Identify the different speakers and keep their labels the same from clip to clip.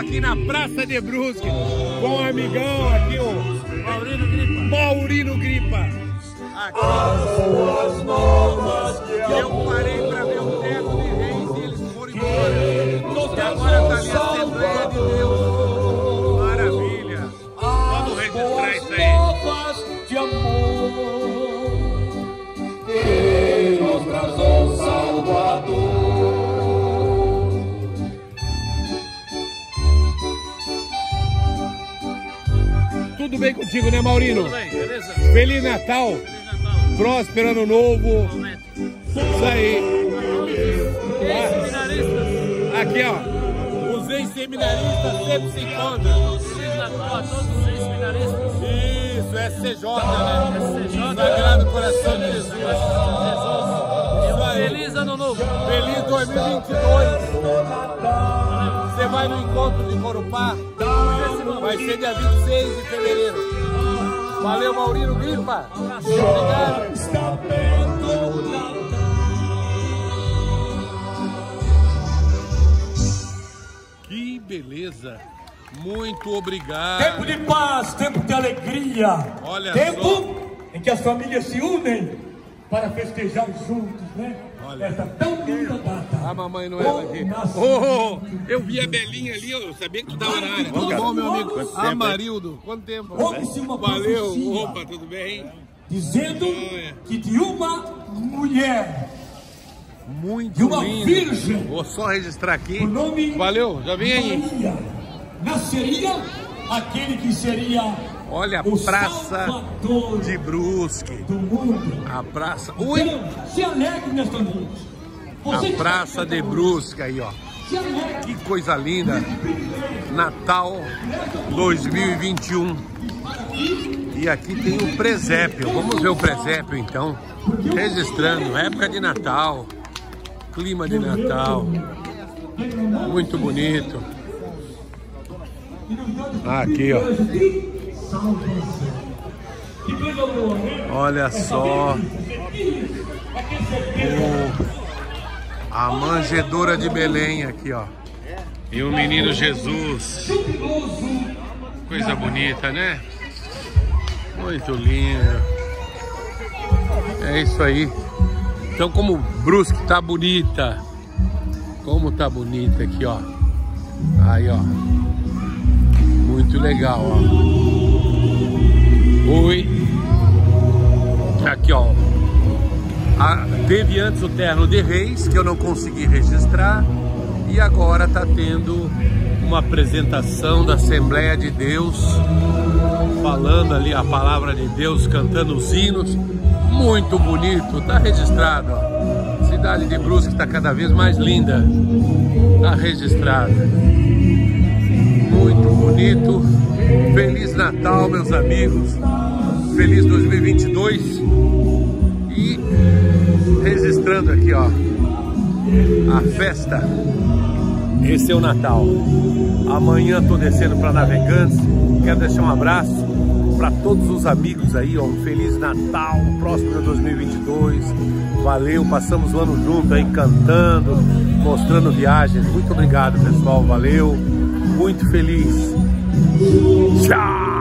Speaker 1: aqui na Praça de Brusque com um amigão aqui, o Maurino Gripa. Aqui. Eu parei para ver o Teco de Reis e eles foram embora. E agora tá ali a Assembleia de Deus. Maravilha. Vamos registrar isso aí.
Speaker 2: De amor, Deus trazou Salvador.
Speaker 1: Tudo bem contigo, né, Maurino?
Speaker 3: Tudo bem, beleza?
Speaker 1: Feliz Natal. Próspero Ano Novo. Isso aí. Aqui, ó. Os ex-seminaristas sempre se encontram.
Speaker 3: Feliz Natal a todos os ex-seminaristas.
Speaker 1: Isso, SCJ, né?
Speaker 3: SCJ.
Speaker 1: Sagrado Coração de Jesus.
Speaker 3: Isso aí. Feliz Ano Novo.
Speaker 1: Feliz 2022. Você vai no encontro de Corupá? Vai ser dia 26 de fevereiro. Valeu, Maurino Gripa. Obrigado. Que beleza. Muito obrigado.
Speaker 2: Tempo de paz, tempo de alegria.
Speaker 1: Olha
Speaker 2: tempo
Speaker 1: só.
Speaker 2: em que as famílias se unem para festejar juntos, né?
Speaker 1: Olha.
Speaker 2: Essa tão linda data.
Speaker 1: A mamãe Noel aqui. Oh, eu vi a Belinha ali, eu sabia que tu tava na área. Tudo bom, meu amigo? Amarildo, quanto tempo?
Speaker 2: Houve-se uma
Speaker 1: Valeu,
Speaker 2: profecia
Speaker 1: opa, tudo bem?
Speaker 2: dizendo que de uma mulher,
Speaker 1: Muito
Speaker 2: de uma
Speaker 1: lindo.
Speaker 2: virgem,
Speaker 1: Vou só registrar aqui.
Speaker 2: o nome
Speaker 1: Valeu, já vem aí.
Speaker 2: Maria, nasceria aquele que seria
Speaker 1: Olha a
Speaker 2: o
Speaker 1: Praça
Speaker 2: Salvador
Speaker 1: de Brusque.
Speaker 2: do mundo.
Speaker 1: A praça. Ui!
Speaker 2: Então, se alegre nesta noite. Você
Speaker 1: A
Speaker 2: que
Speaker 1: Praça
Speaker 2: está
Speaker 1: de Brusque aí, ó.
Speaker 2: se alegre.
Speaker 1: Que coisa linda. Natal 2021. E aqui tem o presépio. Vamos ver o presépio então. Registrando, época de Natal. Clima de Natal. Muito bonito. Aqui, ó. Olha só. A manjedoura de Belém aqui, ó. E o menino Jesus. Coisa bonita, né? Muito lindo. É isso aí. Então, como Brusque tá bonita. Como tá bonita aqui, ó. Aí, ó. Muito legal, ó. Oi. Aqui, ó. Teve antes o terno de Reis, que eu não consegui registrar. E agora tá tendo uma apresentação da Assembleia de Deus, falando ali a palavra de Deus, cantando os hinos. Muito bonito, tá registrado, ó. Cidade de Brusque tá cada vez mais linda. Tá registrado. Muito bonito. Feliz Natal, meus amigos. Feliz 2022. E registrando aqui, ó, a festa. Esse é o Natal. Amanhã tô descendo para Navegantes. Quero deixar um abraço para todos os amigos aí, ó. Um Feliz Natal, próximo 2022. Valeu, passamos o ano junto aí, cantando, mostrando viagens. Muito obrigado, pessoal. Valeu, muito feliz. Tchau!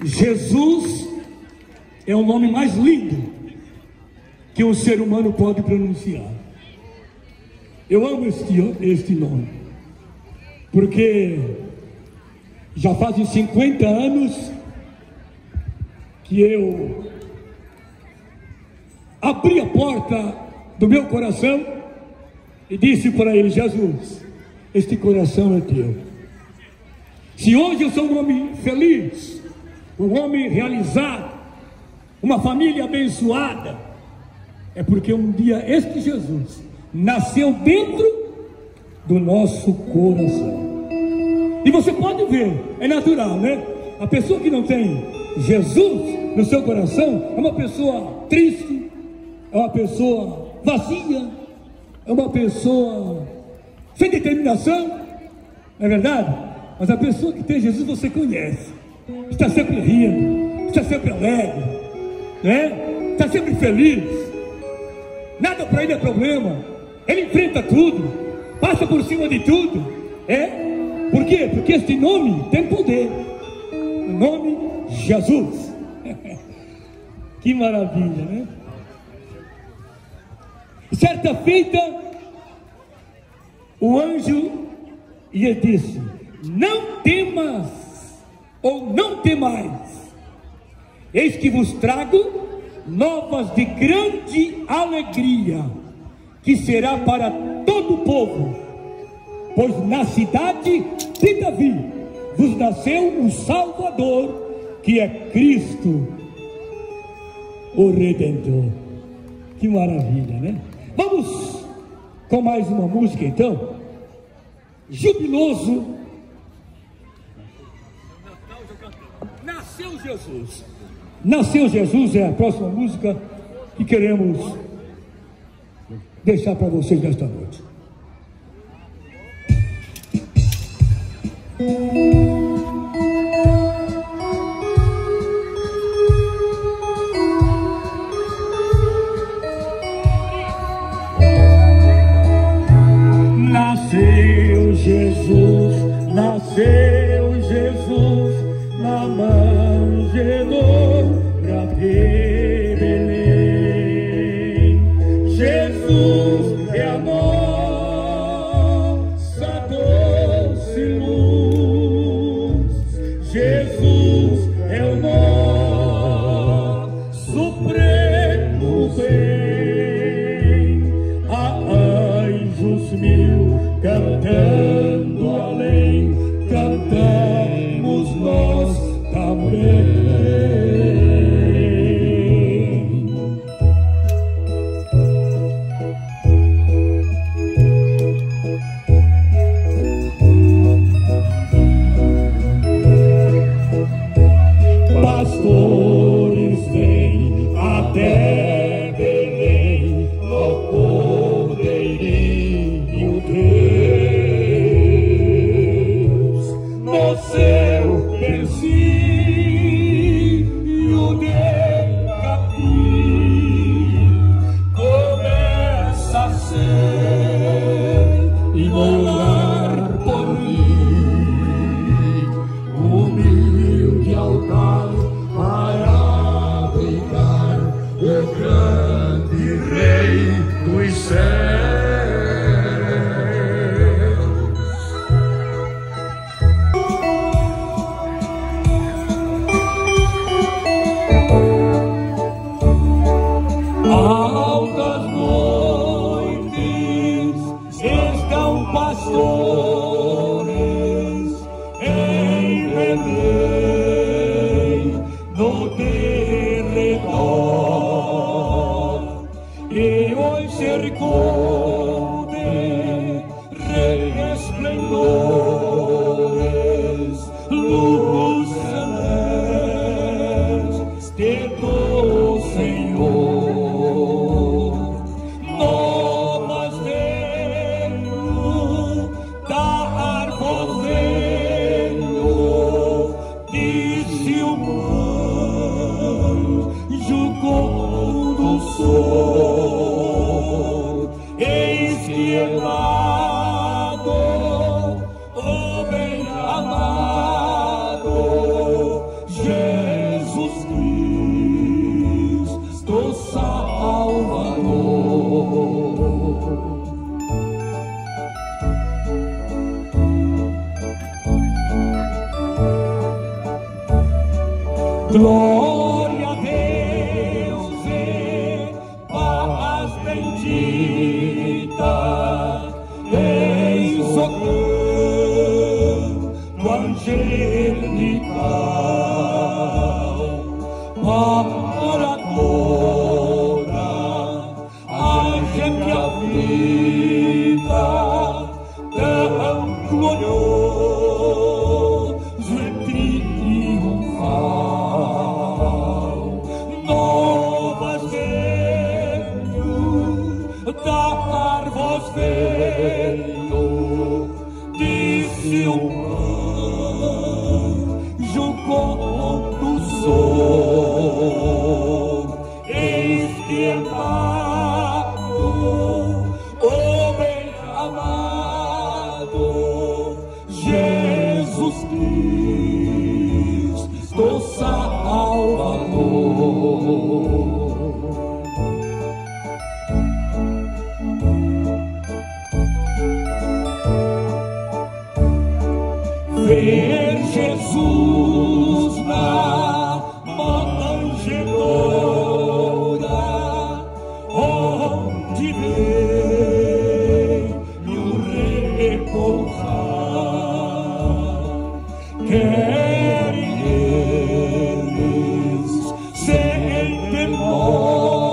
Speaker 2: Jesus é o nome mais lindo que um ser humano pode pronunciar. Eu amo este nome, porque já fazem 50 anos que eu abri a porta do meu coração e disse para ele: Jesus, este coração é teu. Se hoje eu sou um homem feliz, um homem realizado, uma família abençoada, é porque um dia este Jesus nasceu dentro do nosso coração. E você pode ver, é natural, né? A pessoa que não tem Jesus no seu coração é uma pessoa triste, é uma pessoa vazia, é uma pessoa sem determinação, não é verdade? Mas a pessoa que tem Jesus você conhece, está sempre rindo, está sempre alegre, né? Está sempre feliz, nada para ele é problema, ele enfrenta tudo, passa por cima de tudo, por quê? Porque este nome tem poder, o nome Jesus. Que maravilha, né? Certa feita, o anjo lhe disse: não temas, ou não temais, eis que vos trago novas de grande alegria, que será para todo o povo, pois na cidade de Davi vos nasceu um Salvador, que é Cristo, o Redentor. Que maravilha, né? Vamos com mais uma música então. Jubiloso. Nasceu Jesus. Nasceu Jesus é a próxima música que queremos deixar para vocês nesta noite. Nasceu Jesus, nasceu Jesus na manjedoura de Belém. Jesus é a nossa doce luz, Jesus é o nosso supremo bem. Há anjos mil cantando além, cantamos nós também. Pastores vêm até Belém, ao Cordeirinho Deus, no seu bercinho de capim, começa a ser imolar por mim, humilde altar para abrigar o grande Rei dos céus. Altas noites estão pastores em Belém, no derredor, e hoje cercou de resplendores, luz celeste do Senhor. Novas dentro da arvoredo, disse o anjo do sol, eis que amado, o bem amado Jesus. para toda a gente aflita, tão glorioso e triunfal. Novas veio, dar voz veio, disse um anjo condutor, eis que amado, o bem amado, Jesus Cristo Salvador. Ver Jesus na manjedoura, onde veio repousar, querem eles sem temor